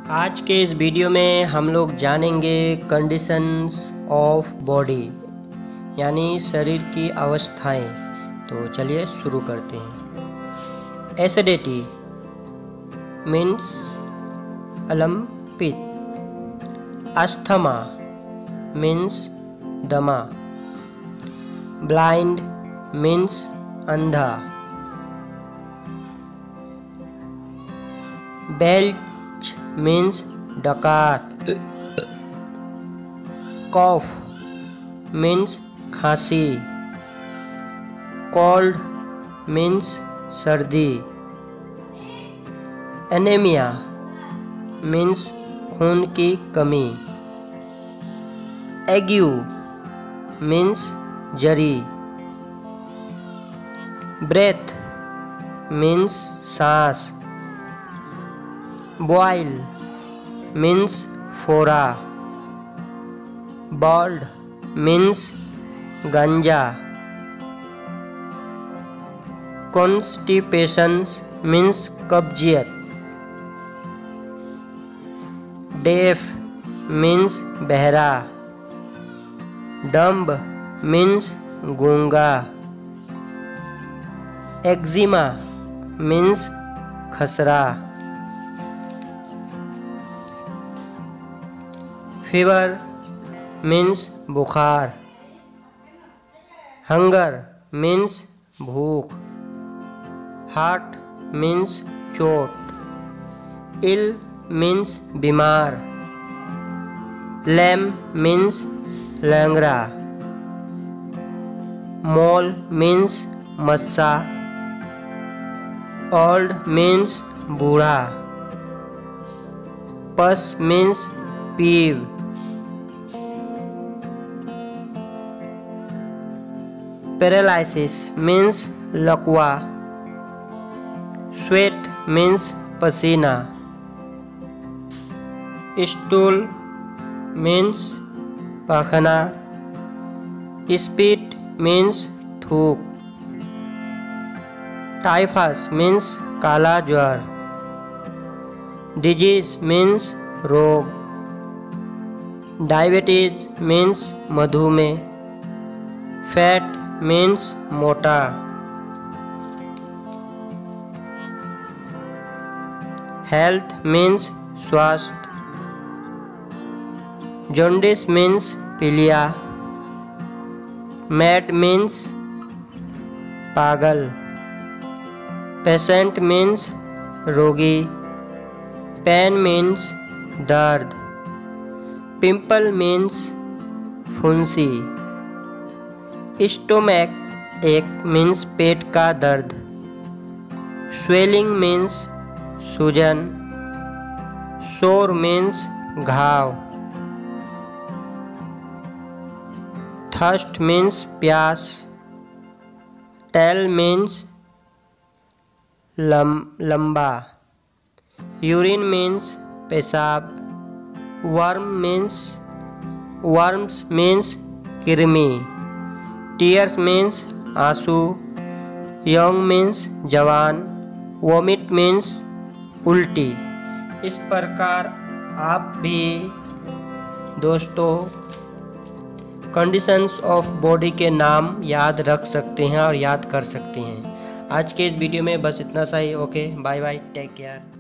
आज के इस वीडियो में हम लोग जानेंगे कंडीशंस ऑफ बॉडी यानी शरीर की अवस्थाएं। तो चलिए शुरू करते हैं। एसिडिटी मीन्स अलम पित्त। अस्थमा मीन्स दमा। ब्लाइंड मीन्स अंधा। बेल्च मीन्स डकार। कॉफ मीन्स खांसी। कोल्ड मीन्स सर्दी। एनीमिया मीन्स खून की कमी। एग्यू मीन्स जरी। ब्रेथ मीन्स सांस। बॉइल मीन्स फोड़ा। बॉल्ड मीन्स गंजा। कॉन्स्टिपेशन मीन्स कब्जियत। डेफ मीन्स बहरा। डम्ब मीन्स गूंगा। एक्जिमा मीन्स खसरा। फीवर मीन्स बुखार। हंगर मीन्स भूख। हार्ट मीन्स चोट। इल मीन्स बीमार। लैम मीन्स लंगड़ा। मोल मीन्स मस्सा। ओल्ड मीन्स बूढ़ा। पस मीन्स पीव। पैरालिसिस मीन्स लकवा। स्वेट मीन्स पसीना। स्टूल मीन्स पाखना। स्पीट मीन्स थूक। टाइफस मीन्स काला ज्वर। डिजीज मीन्स रोग। डायबिटीज मीन्स मधुमेह। फैट मीन्स मोटा। हेल्थ मीन्स स्वास्थ्य। जॉन्डिस मीन्स पीलिया। मैड मीन्स पागल। पेशेंट मीन्स रोगी। पेन मीन्स दर्द। पिंपल मीन्स फुंसी। स्टोमैक एक मीन्स पेट का दर्द। स्वेलिंग मीन्स सूजन। सोर मीन्स घाव। थर्स्ट मीन्स प्यास। टेल मीन्स लंबा। यूरिन मीन्स पेशाब। वर्म्स मीन्स कृमि। टीयर्स मीन्स आंसू। यंग मीन्स जवान। वोमिट मीन्स उल्टी। इस प्रकार आप भी दोस्तों कंडीशंस ऑफ बॉडी के नाम याद रख सकते हैं और याद कर सकते हैं। आज के इस वीडियो में बस इतना सा ही। Okay, bye bye, take care.